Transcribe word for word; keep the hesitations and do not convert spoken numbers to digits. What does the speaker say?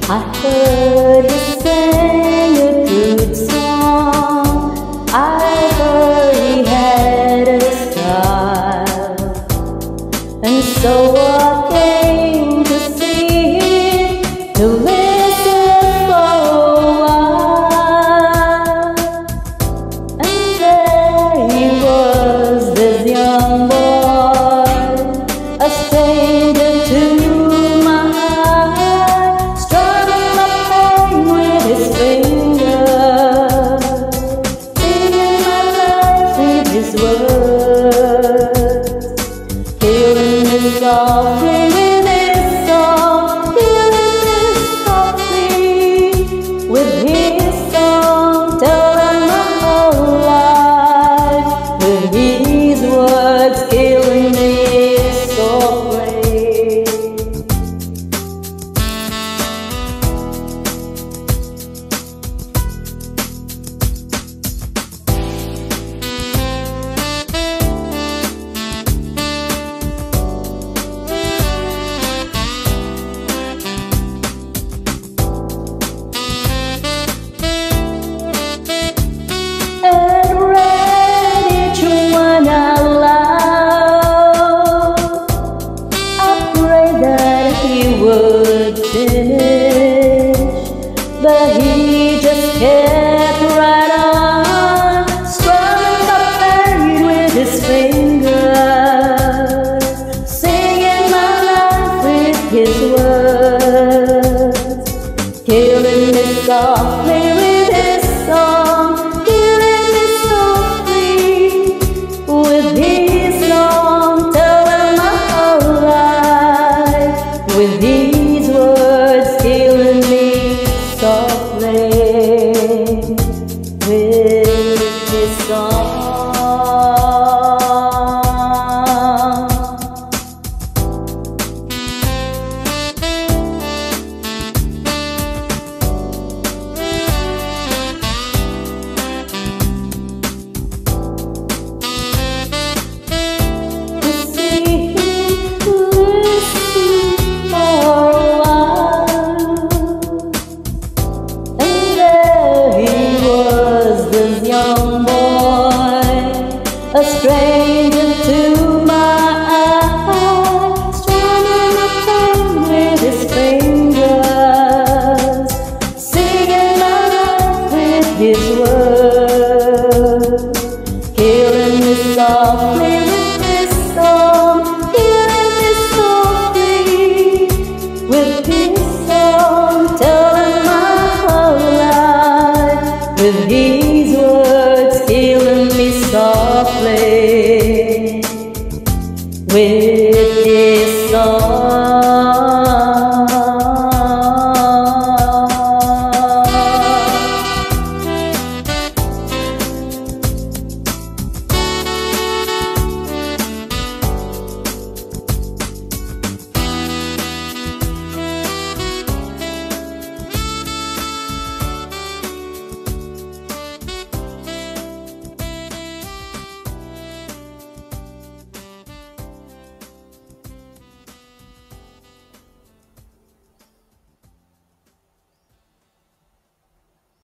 I heard you sing a good song. I heard he had a style, and so I came to see him, to listen for a while. And there he was, this young boy, a stranger to my heart, strumming my pain with his fingers, singing my life with his words, killing me softly with his song, killing me softly with his song, telling my whole life with his words, killing me softly. But he just kept right on, strumming my pain with his fingers, singing my life with his words, killing me softly with his song, killing me softly with his song, telling my whole life with his words, killing me softly with his song. To see him listen for a while, and there he was, this young boy, a stranger to my eyes, strumming my pain with his fingers, singing my life with his words, killing me softly with his song, killing me softly with his